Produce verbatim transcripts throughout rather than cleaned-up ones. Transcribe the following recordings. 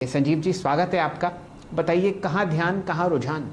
संजीव जी, स्वागत है आपका। बताइए, कहाँ ध्यान, कहाँ रुझान?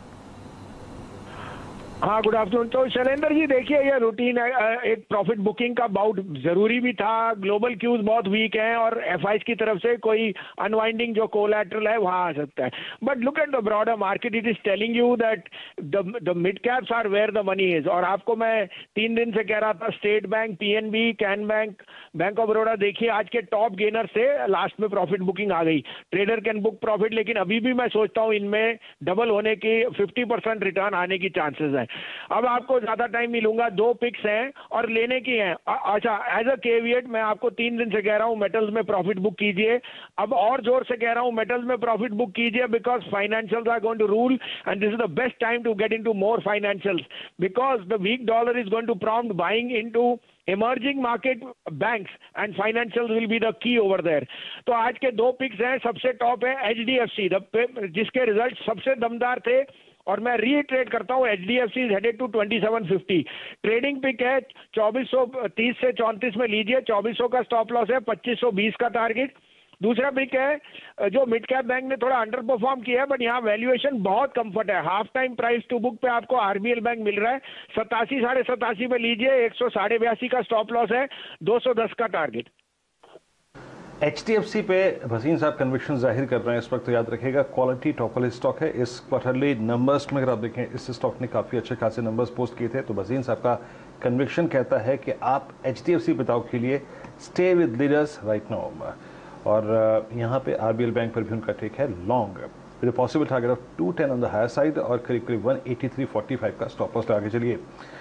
हाँ, गुड आफ्टरनून। तो शैलेंद्र जी देखिए, ये रूटीन एक प्रॉफिट बुकिंग का बाउट जरूरी भी था। ग्लोबल क्यूज बहुत वीक हैं और एफआईज की तरफ से कोई अनवाइंडिंग जो कोलैटरल है वहां आ सकता है। But look at the broader market, it is telling you that the mid caps are where the money is. और आपको मैं तीन दिन से कह रहा था, State Bank, PNB, Canbank, bank of Baroda, देखिए आज के टॉप गेनर से लास्ट में प्रॉफिट बुकिंग आ गई। ट्रेडर कैन बुक प्रॉफिट, लेकिन अभी भी मैं सोचता हूँ इनमें डबल होने की फिफ्टी परसेंट रिटर्न आने की चांसेस है। अब आपको ज्यादा टाइम नहीं लूंगा, दो पिक्स हैं और लेने की हैं। अच्छा, एज अ केविएट मैं आपको तीन दिन से कह रहा हूं मेटल्स में प्रॉफिट बुक कीजिए। अब और जोर से कह रहा हूं मेटल्स में प्रॉफिट बुक कीजिए, because financials are going to rule and this is the best time to get into more financials, because the weak dollar is going to prompt buying into emerging market banks and financial will be the key over there. तो आज के दो pics हैं, सबसे top है HDFC, जिसके result सबसे दमदार थे और मैं रीट्रेड करता हूं, HDFC is headed to twenty seven fifty. Trading pick है चौबीस सौ तीस से चौंतीस में लीजिए, चौबीस सौ का स्टॉप लॉस है, पच्चीस सौ बीस का टारगेट। दूसरा पिक है जो मिड कैप बैंक ने थोड़ा अंडर परफॉर्म किया है, बट यहाँ वैल्यूएशन बहुत कंफर्ट है। Half time price to book पे आपको आरबीएल बैंक मिल रहा है, सतासी साढ़े सतासी में लीजिए, एक सौ साढ़े बयासी का स्टॉप लॉस है, दो सौ दस का टारगेट। एचडीएफसी पे भसीन साहब कन्विक्शन जाहिर कर रहे हैं इस वक्त, तो याद रखिएगा क्वालिटी टॉप वाली स्टॉक है। इस क्वार्टरली नंबर्स में अगर आप देखें, इस स्टॉक ने काफ़ी अच्छे खासे नंबर्स पोस्ट किए थे, तो भसीन साहब का कन्विक्शन कहता है कि आप एचडीएफसी बताओ के लिए stay with leaders right now. और यहाँ पे आरबीएल बैंक पर भी उनका टेक है long with possible target of two ten on the higher side और करीब करीब one eighty three forty five का स्टॉप लॉस लगा के चलिए।